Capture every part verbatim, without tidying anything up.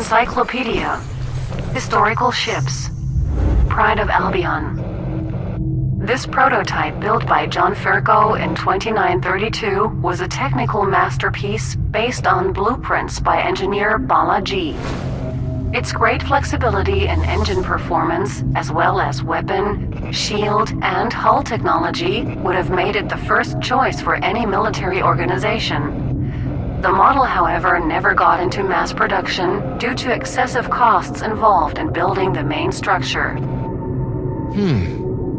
Encyclopedia. Historical ships. Pride of Albion. This prototype, built by John Ferko in twenty-nine thirty-two, was a technical masterpiece based on blueprints by engineer Balaji. Its great flexibility in engine performance, as well as weapon, shield, and hull technology, would have made it the first choice for any military organization. The model, however, never got into mass production due to excessive costs involved in building the main structure. Hmm.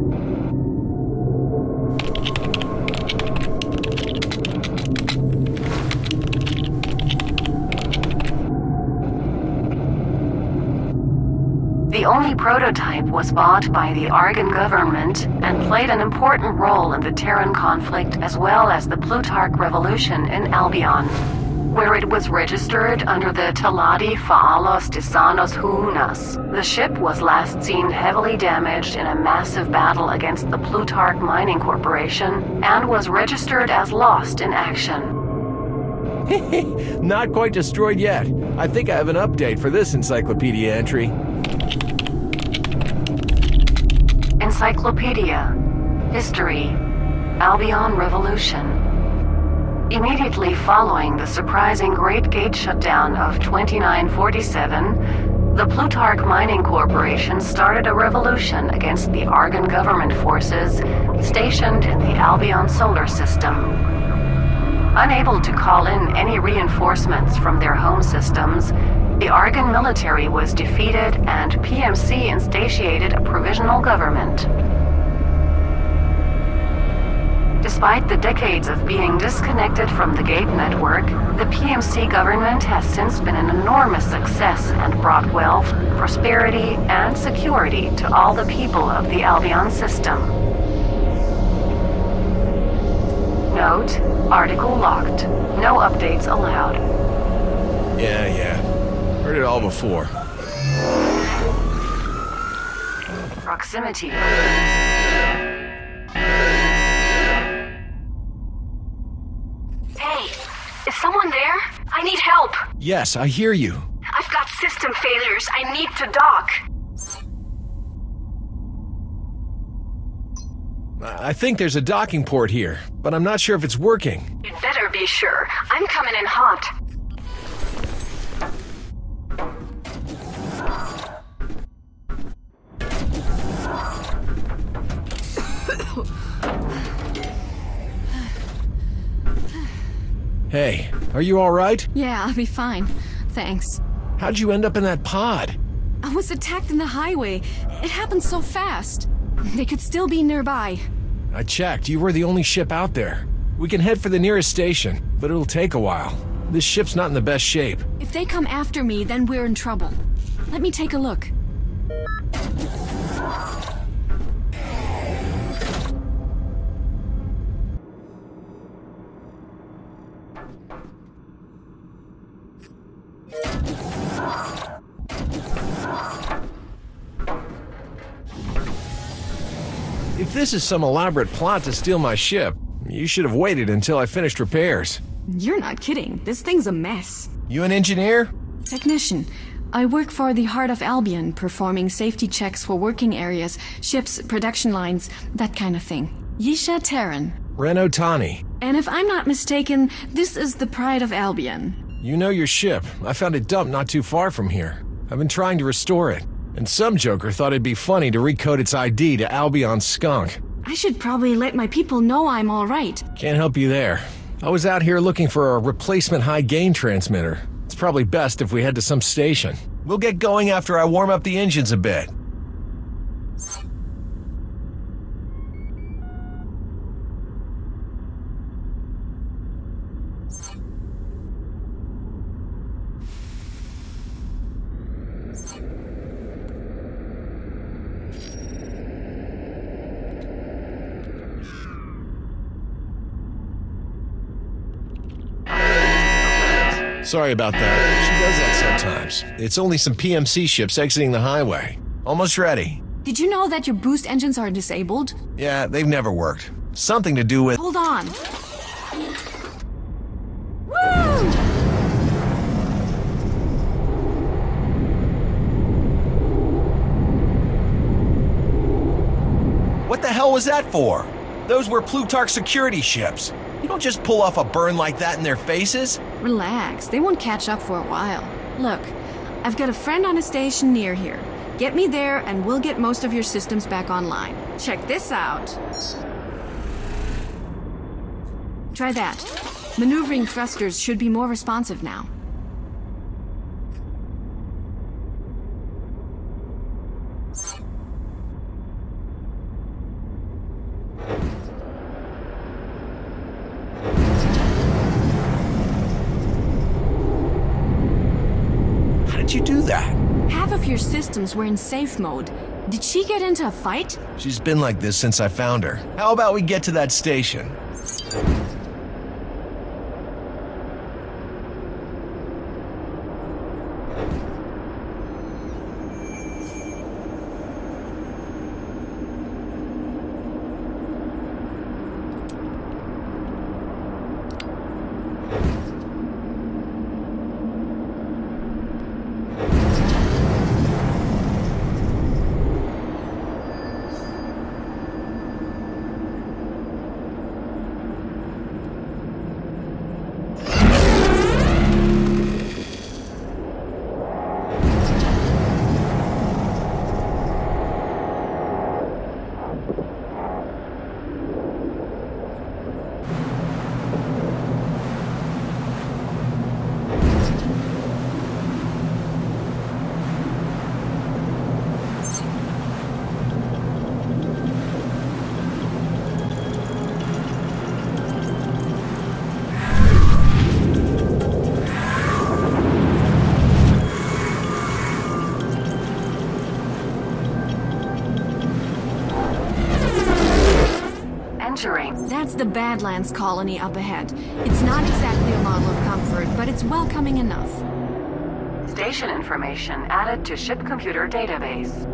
The only prototype was bought by the Argon government and played an important role in the Terran conflict as well as the Plutarch Revolution in Albion, where it was registered under the Taladi Faalos Tisanos Hunas. The ship was last seen heavily damaged in a massive battle against the Plutarch Mining Corporation and was registered as lost in action. Not quite destroyed yet. I think I have an update for this encyclopedia entry. Encyclopedia. History. Albion Revolution. Immediately following the surprising Great Gate shutdown of twenty-nine forty-seven, the Plutarch Mining Corporation started a revolution against the Argon government forces stationed in the Albion solar system. Unable to call in any reinforcements from their home systems, the Argon military was defeated and P M C instantiated a provisional government. Despite the decades of being disconnected from the Gate network, the P M C government has since been an enormous success and brought wealth, prosperity, and security to all the people of the Albion system. Note, article locked. No updates allowed. Yeah, yeah. Heard it all before. Proximity. Hey, is someone there? I need help. Yes, I hear you. I've got system failures. I need to dock. I think there's a docking port here, but I'm not sure if it's working. You'd better be sure. I'm coming in hot. Hey, are you all right? Yeah, I'll be fine. Thanks. How'd you end up in that pod? I was attacked in the highway. It happened so fast. They could still be nearby. I checked. You were the only ship out there. We can head for the nearest station, but it'll take a while. This ship's not in the best shape. If they come after me, then we're in trouble. Let me take a look. If this is some elaborate plot to steal my ship, you should have waited until I finished repairs. You're not kidding. This thing's a mess. You an engineer? Technician. I work for the Heart of Albion, performing safety checks for working areas, ships, production lines, that kind of thing. Yisha Terran. Ren Otani. And if I'm not mistaken, this is the Pride of Albion. You know your ship. I found it dumped not too far from here. I've been trying to restore it. And some joker thought it'd be funny to recode its I D to Albion Skunk. I should probably let my people know I'm all right. Can't help you there. I was out here looking for a replacement high-gain transmitter. It's probably best if we head to some station. We'll get going after I warm up the engines a bit. Sorry about that. She does that sometimes. It's only some P M C ships exiting the highway. Almost ready. Did you know that your boost engines are disabled? Yeah, they've never worked. Something to do with... Hold on. Woo! hell was that for? Those were Plutarch security ships. You don't just pull off a burn like that in their faces. Relax, they won't catch up for a while. Look, I've got a friend on a station near here. Get me there and we'll get most of your systems back online. Check this out. Try that. Maneuvering thrusters should be more responsive now. How did you do that? Half of your systems were in safe mode. Did she get into a fight? She's been like this since I found her. How about we get to that station? That's the Badlands colony up ahead. It's not exactly a model of comfort, but it's welcoming enough. Station information added to ship computer database.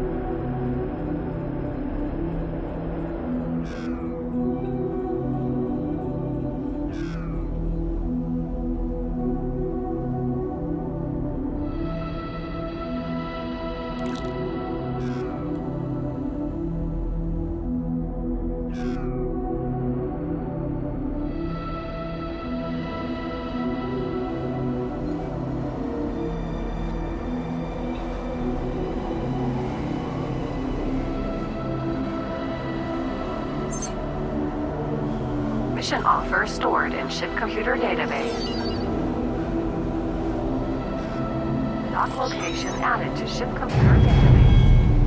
Mission offer stored in ship computer database. Dock location added to ship computer database.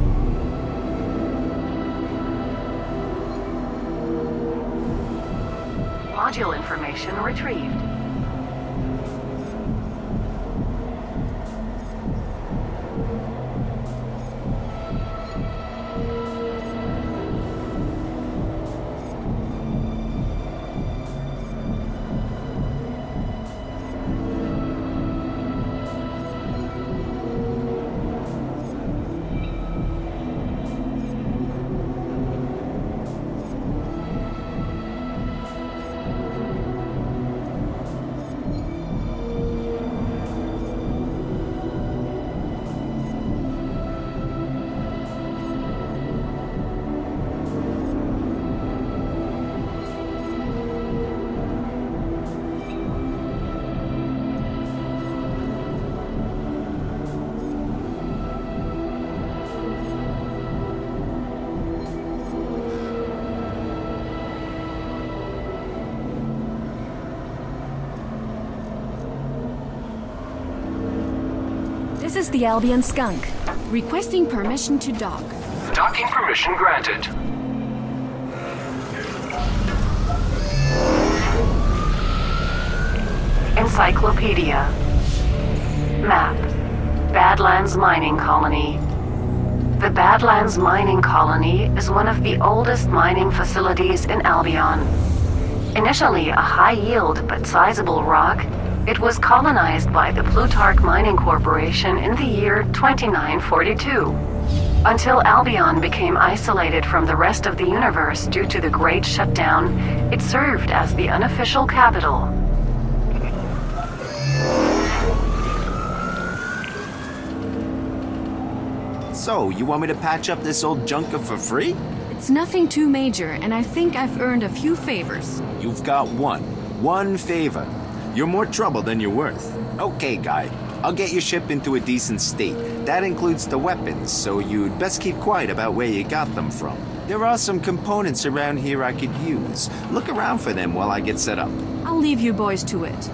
Module information retrieved. This is the Albion Skunk, requesting permission to dock. Docking permission granted. Encyclopedia. Map. Badlands Mining Colony. The Badlands Mining Colony is one of the oldest mining facilities in Albion. Initially a high-yield but sizable rock, it was colonized by the Plutarch Mining Corporation in the year twenty-nine forty-two. Until Albion became isolated from the rest of the universe due to the Great Shutdown, it served as the unofficial capital. So, you want me to patch up this old junker for free? It's It's nothing too major, and I think I've earned a few favors. You've got one. One favor. You're more trouble than you're worth. Okay, guy. I'll get your ship into a decent state. That includes the weapons, so you'd best keep quiet about where you got them from. There are some components around here I could use. Look around for them while I get set up. I'll leave you boys to it.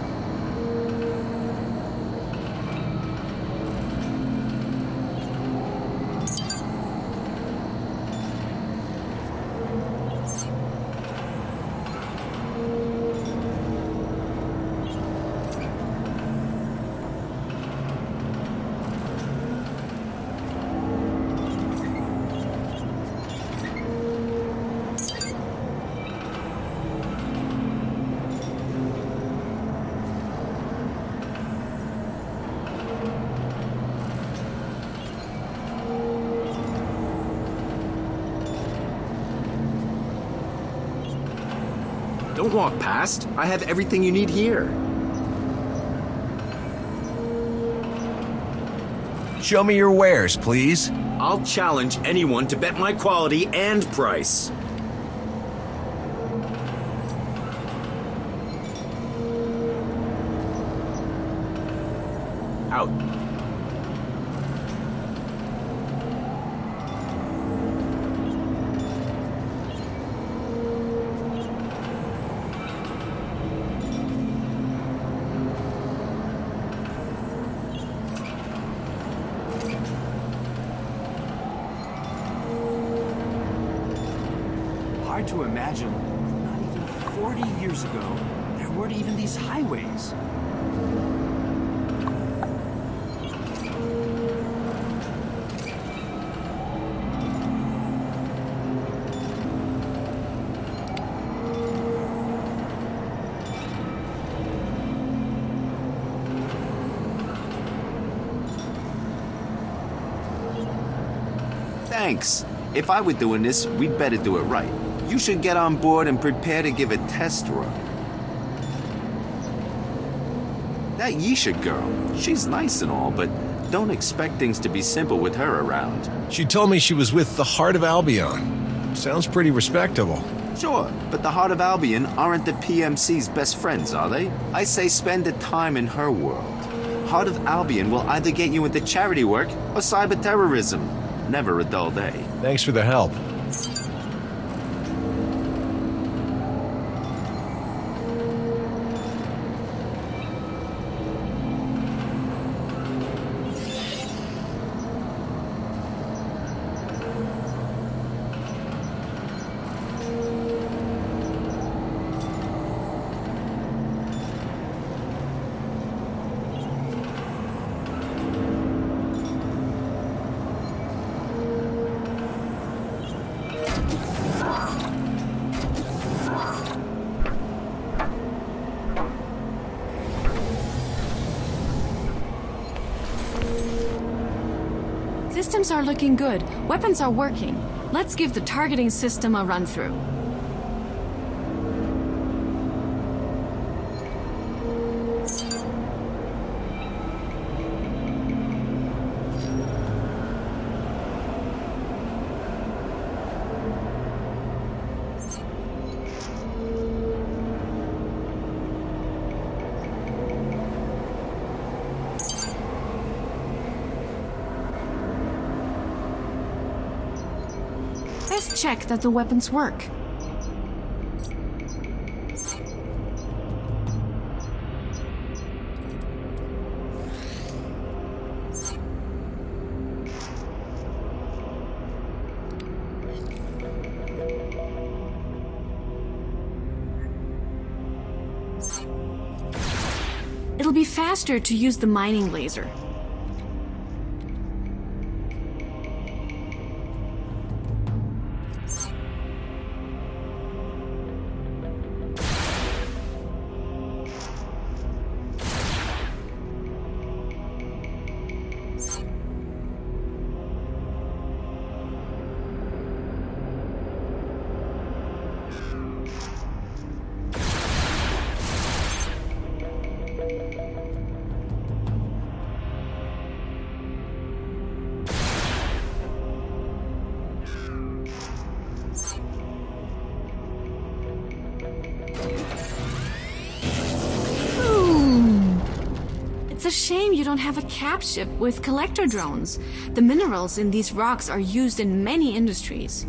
Don't walk past. I have everything you need here. Show me your wares, please. I'll challenge anyone to bet my quality and price. Out. Hard to imagine, not even forty years ago, there weren't even these highways. Thanks. If I were doing this, we'd better do it right. You should get on board and prepare to give a test run. That Yisha girl, she's nice and all, but don't expect things to be simple with her around. She told me she was with the Heart of Albion. Sounds pretty respectable. Sure, but the Heart of Albion aren't the P M C's best friends, are they? I say spend the time in her world. Heart of Albion will either get you into charity work or cyber terrorism. Never a dull day. Thanks for the help. Systems are looking good. Weapons are working. Let's give the targeting system a run-through. Let's check that the weapons work. It'll be faster to use the mining laser. a shame you don't have a cap ship with collector drones. The minerals in these rocks are used in many industries.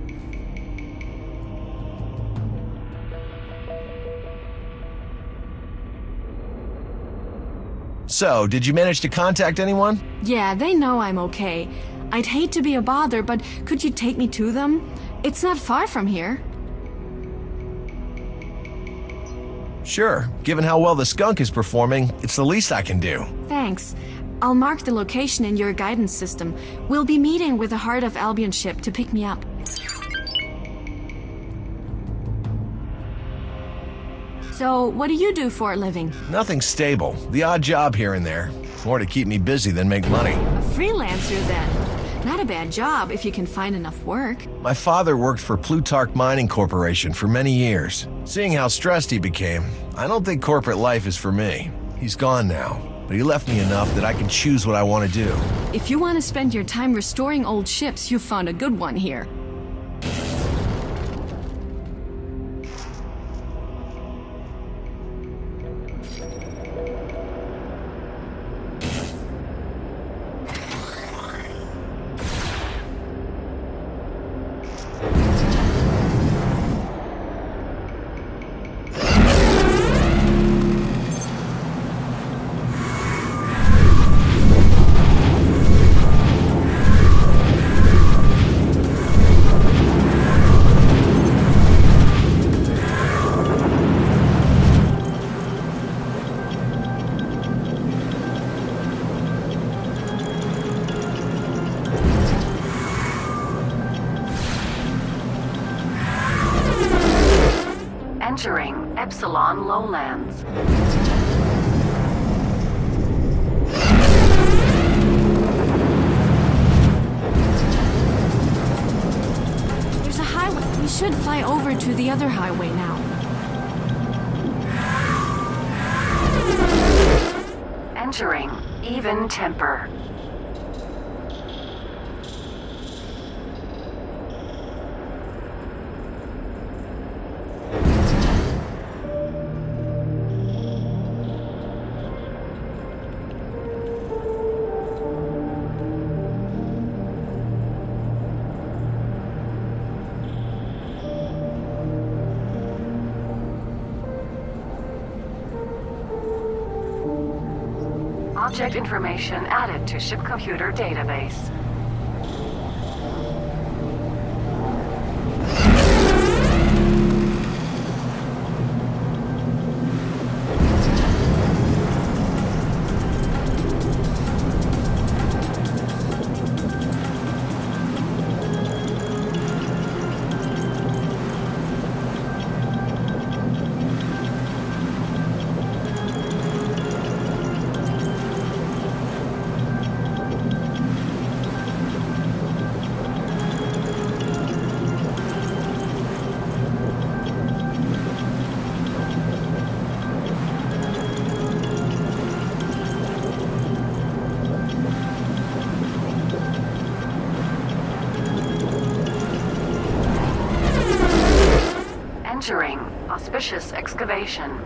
So, did you manage to contact anyone? Yeah, they know I'm okay. I'd hate to be a bother, but could you take me to them? It's not far from here. Sure. Given how well the skunk is performing, it's the least I can do. Thanks. I'll mark the location in your guidance system. We'll be meeting with the Heart of Albion ship to pick me up. So, what do you do for a living? Nothing stable. The odd job here and there. More to keep me busy than make money. A freelancer, then. Not a bad job if you can find enough work. My father worked for Plutarch Mining Corporation for many years. Seeing how stressed he became, I don't think corporate life is for me. He's gone now, but he left me enough that I can choose what I want to do. If you want to spend your time restoring old ships, you've found a good one here. Entering Epsilon Lowlands. There's a highway. We should fly over to the other highway now. Entering Even Temper. Object information added to ship computer database. Entering Auspicious Excavation.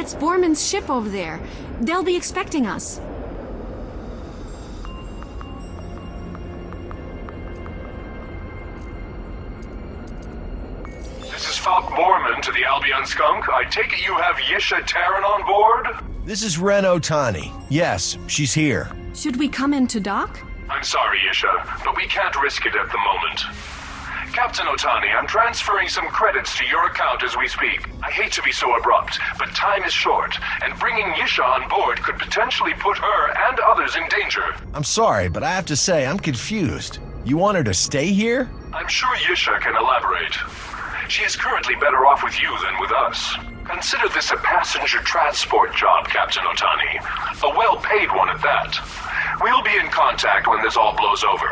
It's Borman's ship over there. They'll be expecting us. This is Falk Borman to the Albion Skunk. I take it you have Yisha Terran on board? This is Ren Otani. Yes, she's here. Should we come in to dock? I'm sorry, Yisha, but we can't risk it at the moment. Captain Otani, I'm transferring some credits to your account as we speak. I hate to be so abrupt, but time is short, and bringing Yisha on board could potentially put her and others in danger. I'm sorry, but I have to say, I'm confused. You want her to stay here? I'm sure Yisha can elaborate. She is currently better off with you than with us. Consider this a passenger transport job, Captain Otani. A well-paid one at that. We'll be in contact when this all blows over.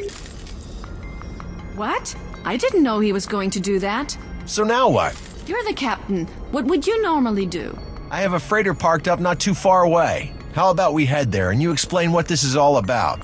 What? I didn't know he was going to do that. So now what? You're the captain. What would you normally do? I have a freighter parked up not too far away. How about we head there and you explain what this is all about?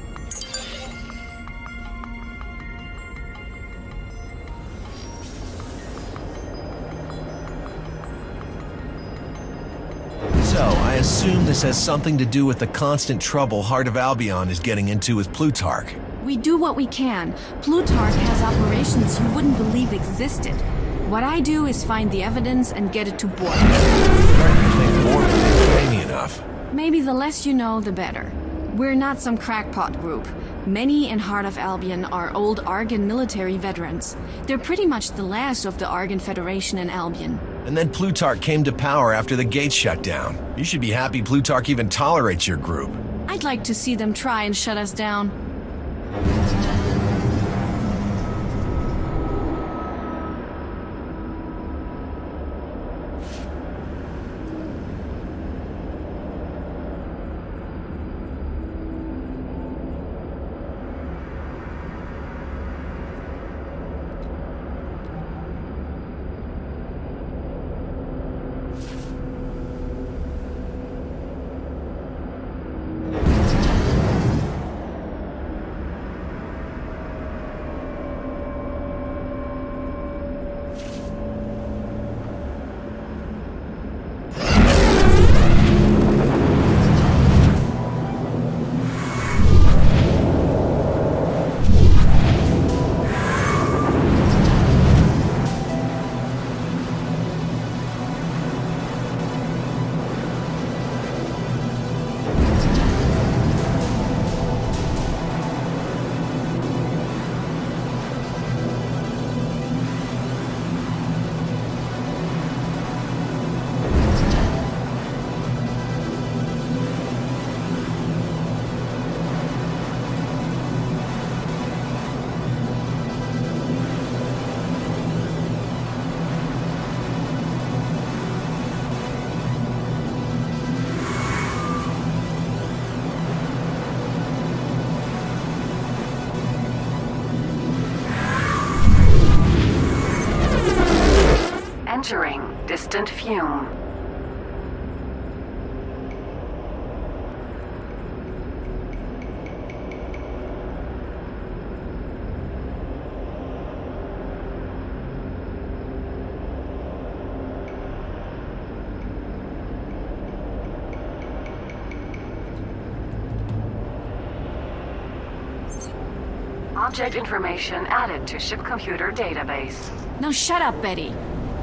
So, I assume this has something to do with the constant trouble Heart of Albion is getting into with Plutarch. We do what we can. Plutarch has operations you wouldn't believe existed. What I do is find the evidence and get it to Borg. Starting to think more than pay me enough. Maybe the less you know, the better. We're not some crackpot group. Many in Heart of Albion are old Argon military veterans. They're pretty much the last of the Argon Federation in Albion. And then Plutarch came to power after the gates shut down. You should be happy Plutarch even tolerates your group. I'd like to see them try and shut us down. Entering distant fume. Object information added to ship computer database. Now shut up, Betty.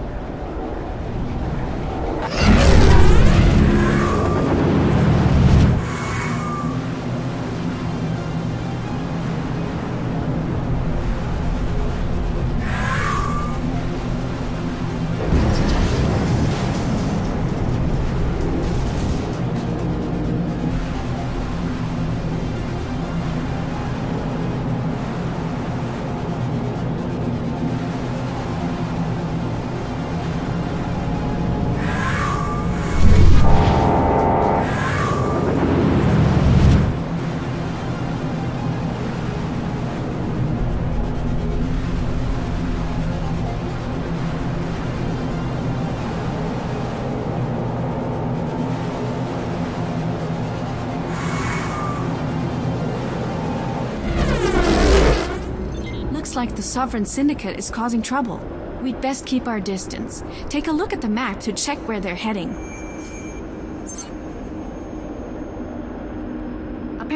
Looks like the Sovereign Syndicate is causing trouble. We'd best keep our distance. Take a look at the map to check where they're heading.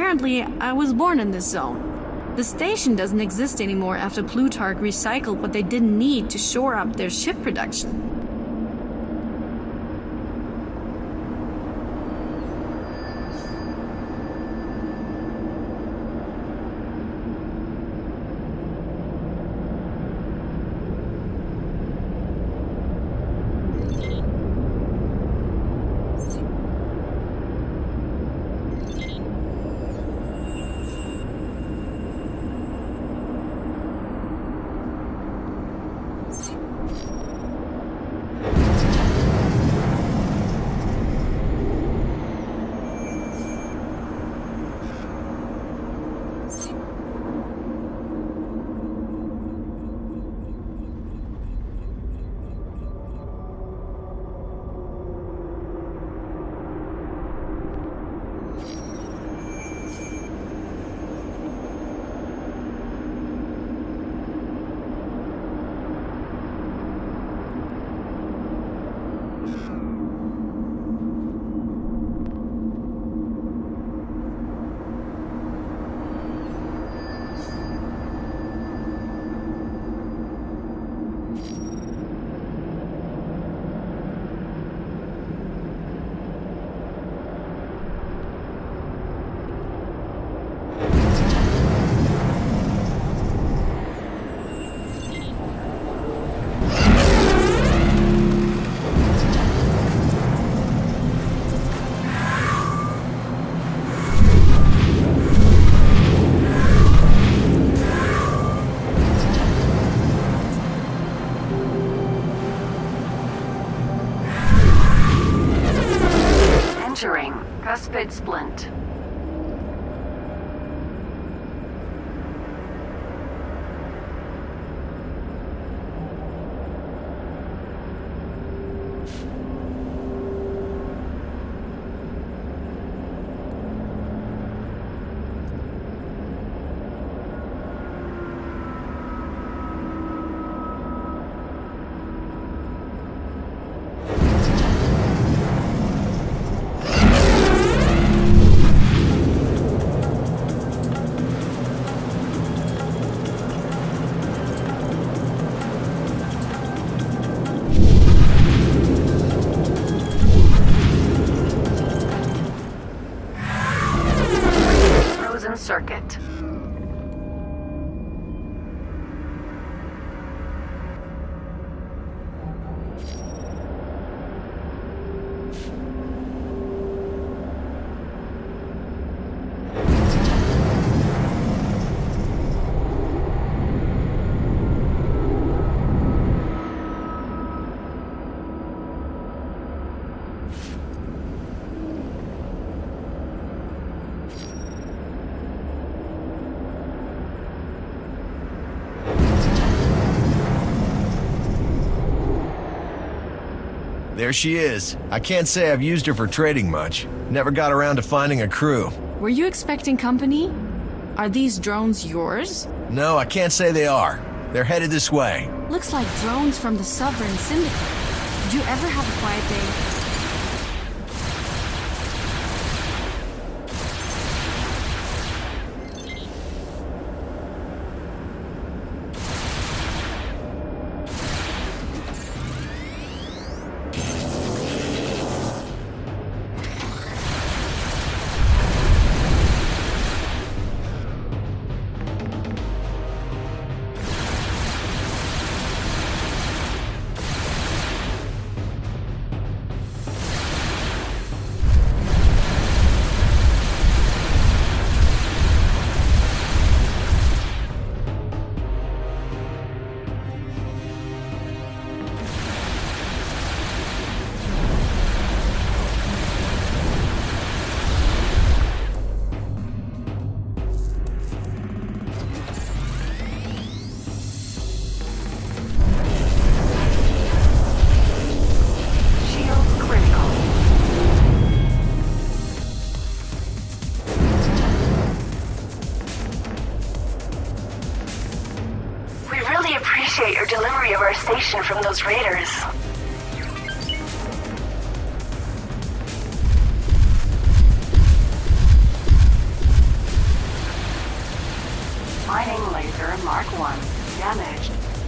apparently I was born in this zone. The station doesn't exist anymore after Plutarch recycled what they didn't need to shore up their ship production. Cuspid splint. Circuit. There she is. I can't say I've used her for trading much. Never got around to finding a crew. Were you expecting company? Are these drones yours? No, I can't say they are. They're headed this way. Looks like drones from the Sovereign Syndicate. Did you ever have a quiet day? Your delivery of our station from those raiders. Mining laser Mark one damaged.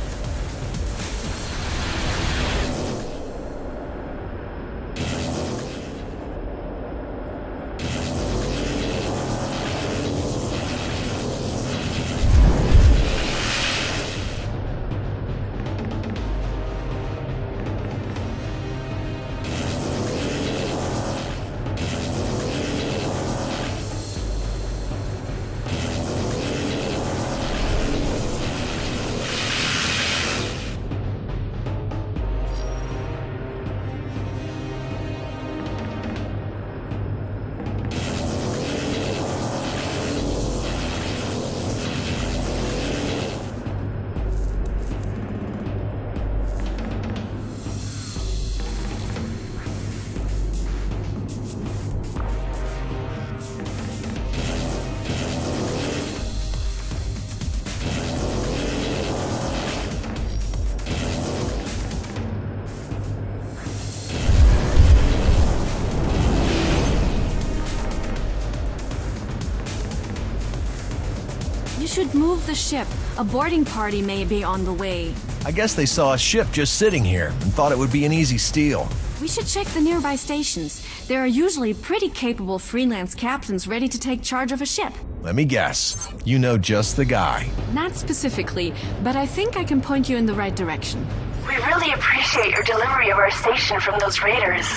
You should move the ship. A boarding party may be on the way. I guess they saw a ship just sitting here and thought it would be an easy steal. We should check the nearby stations. There are usually pretty capable freelance captains ready to take charge of a ship. Let me guess. You know just the guy. Not specifically, but I think I can point you in the right direction. We really appreciate your delivery of our station from those raiders.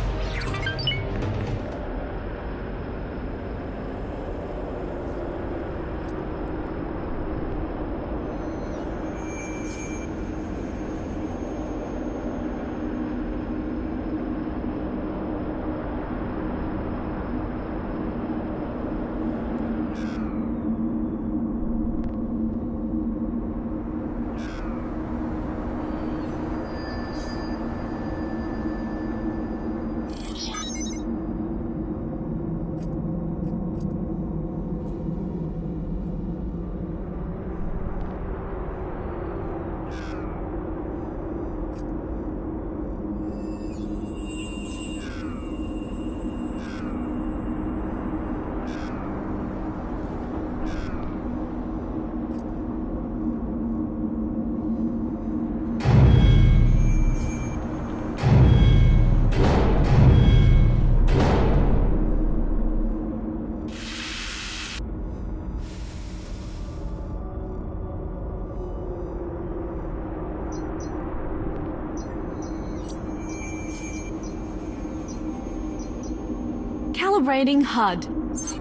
Calibrating H U D.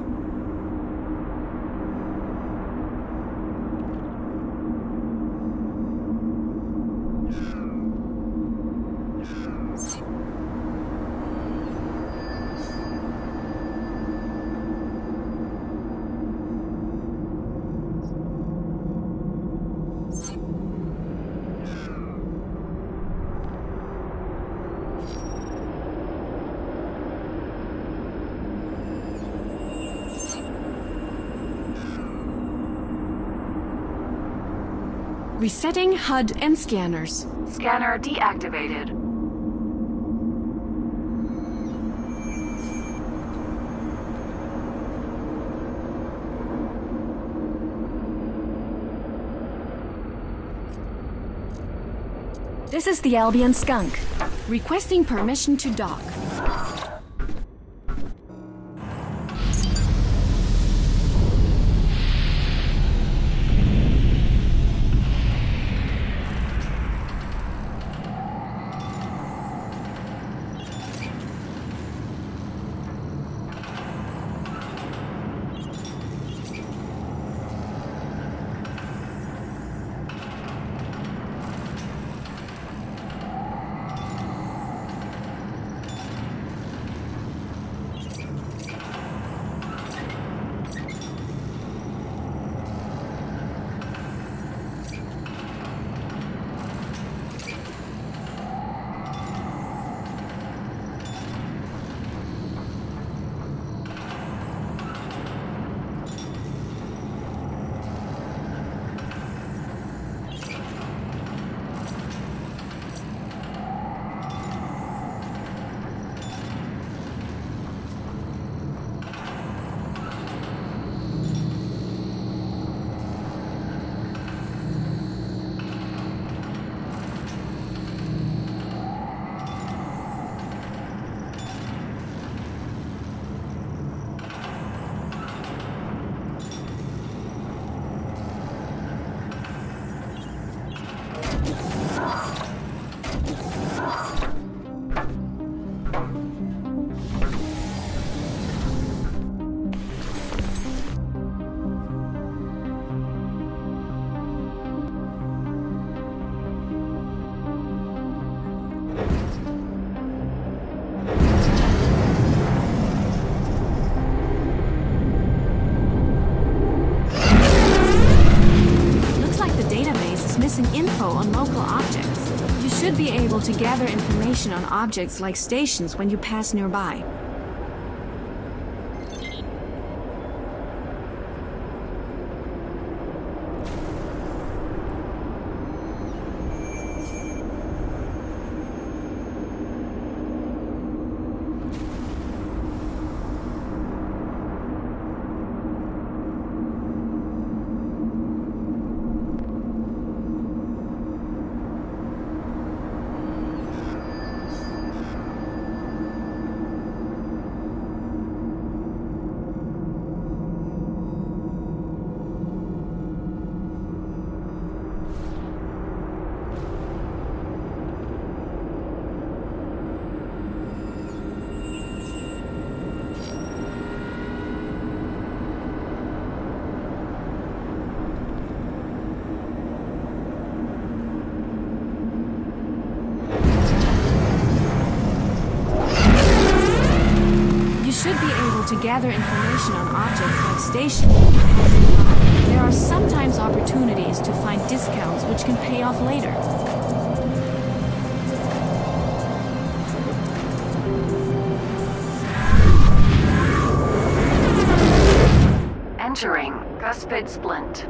Resetting H U D and scanners. Scanner deactivated. This is the Albion Skunk. Requesting permission to dock. accessing info on local objects. You should be able to gather information on objects like stations when you pass nearby. To gather information on objects like stations. There are sometimes opportunities to find discounts which can pay off later. Entering Cuspid Splint.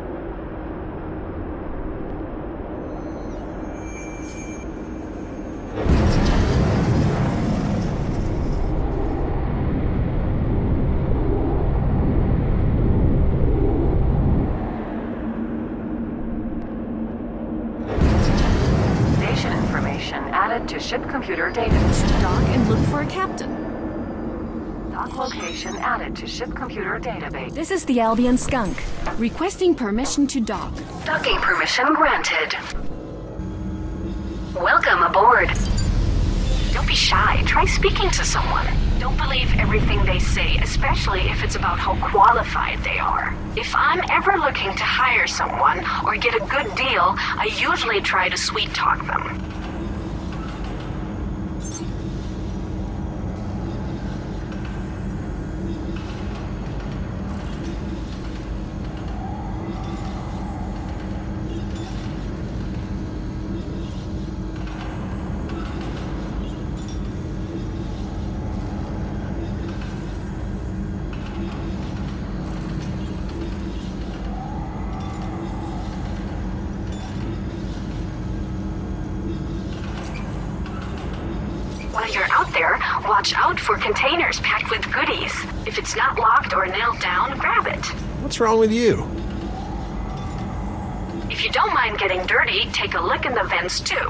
Added to ship computer data. Dock and look for a captain. Dock location added to ship computer database. This is the Albion Skunk, requesting permission to dock. Docking permission granted. Welcome aboard. Don't be shy. Try speaking to someone. Don't believe everything they say, especially if it's about how qualified they are. If I'm ever looking to hire someone or get a good deal, I usually try to sweet talk them. While you're out there, watch out for containers packed with goodies. If it's not locked or nailed down, grab it. What's wrong with you? If you don't mind getting dirty, take a look in the vents too.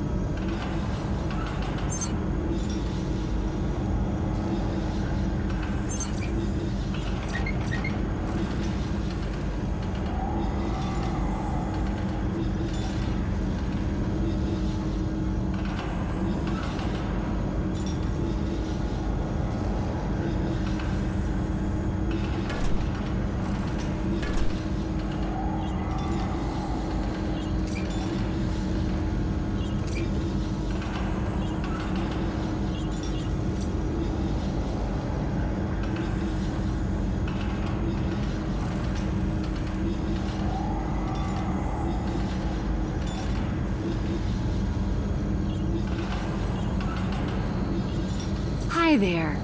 Hi there.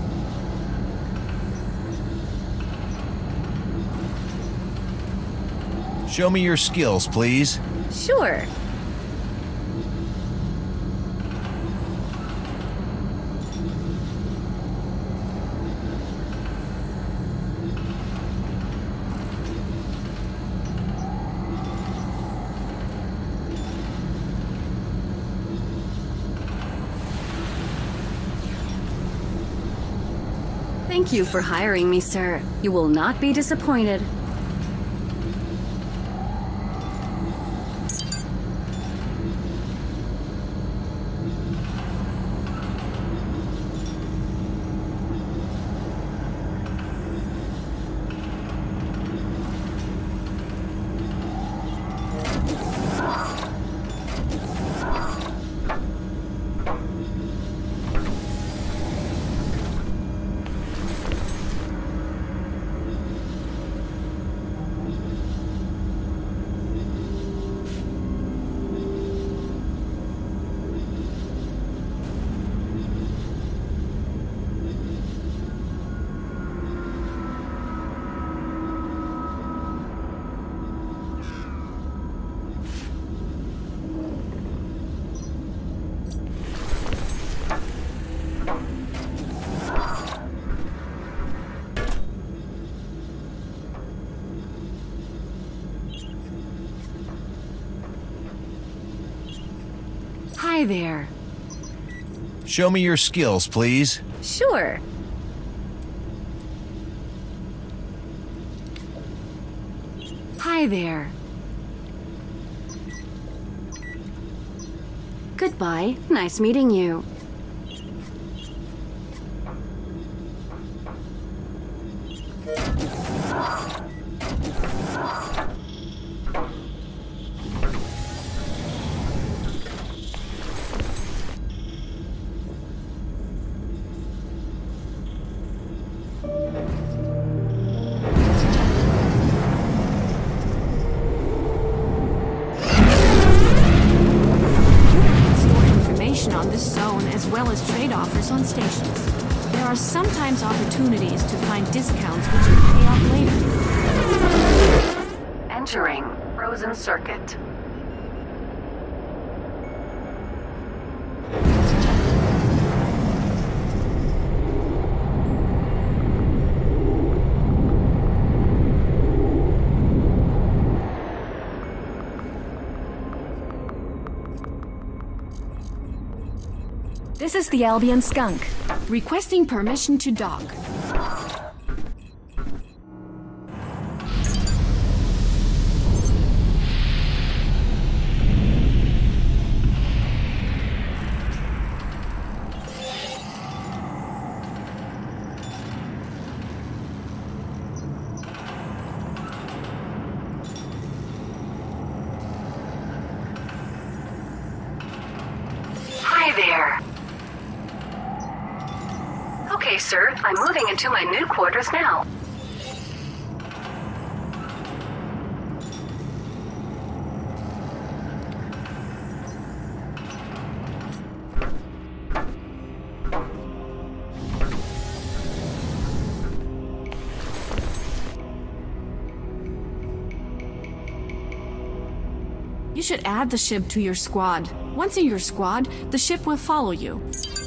Show me your skills, please. Sure. Thank you for hiring me, sir. You will not be disappointed. Hi there. Show me your skills, please. Sure. Hi there. Goodbye. Nice meeting you. On this zone as well as trade offers on stations. There are sometimes opportunities to find discounts which can pay off later. Entering Frozen Circuit. This is the Albion Skunk. Requesting permission to dock. Hi there. Okay, sir. I'm moving into my new quarters now. You should add the ship to your squad. Once in your squad, the ship will follow you.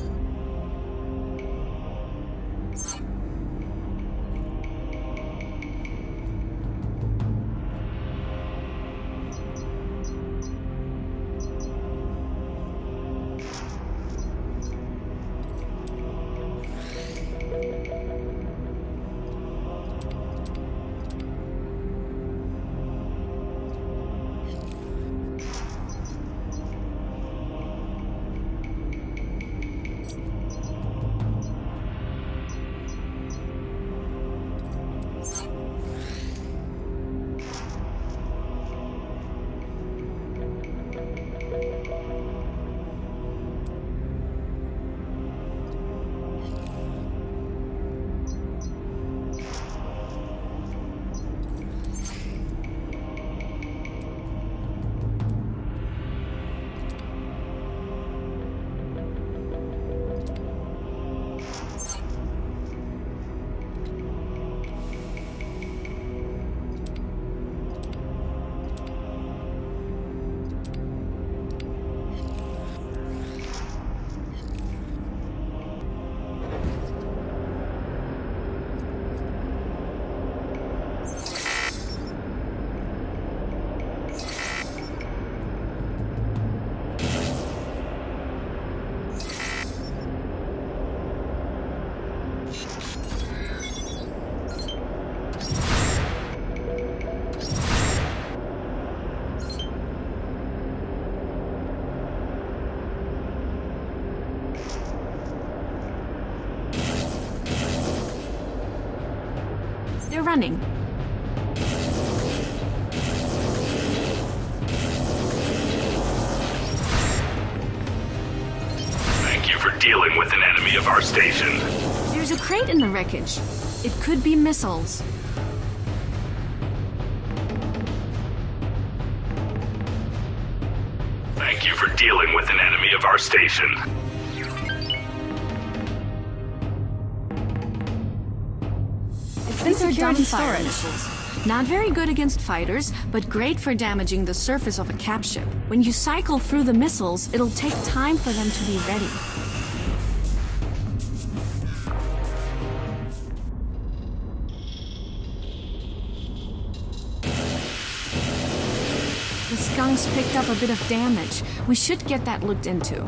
They're running. Thank you for dealing with an enemy of our station. There's a crate in the wreckage. It could be missiles. Thank you for dealing with an enemy of our station. These are dumbfire missiles. Not very good against fighters, but great for damaging the surface of a cap ship. When you cycle through the missiles, it'll take time for them to be ready. The skunks picked up a bit of damage. We should get that looked into.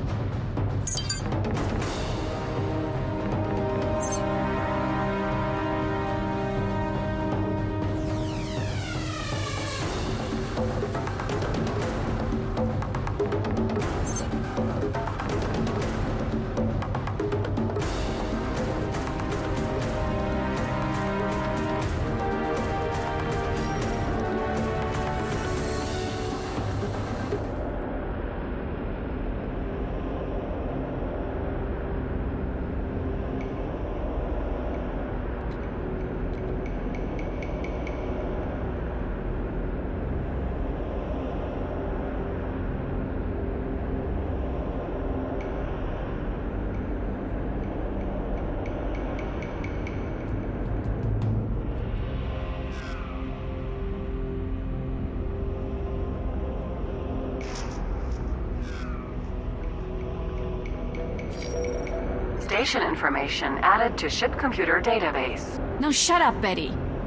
Station information added to ship computer database. Now shut up, Betty.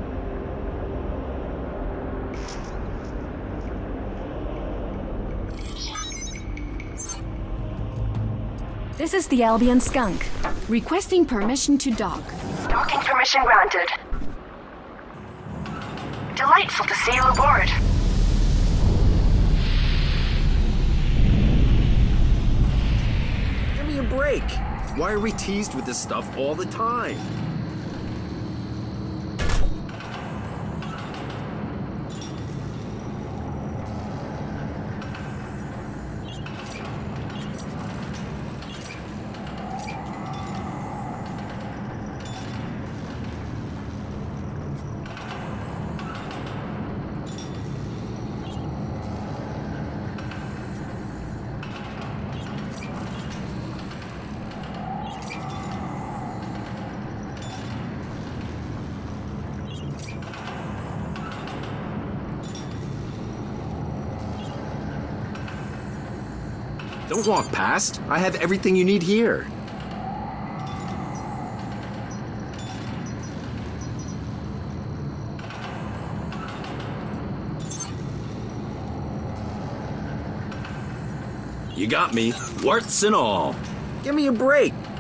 This is the Albion Skunk. Requesting permission to dock. Docking permission granted. Delightful to see you aboard. Give me a break. Why are we teased with this stuff all the time? Don't walk past. I have everything you need here. You got me, warts and all. Give me a break.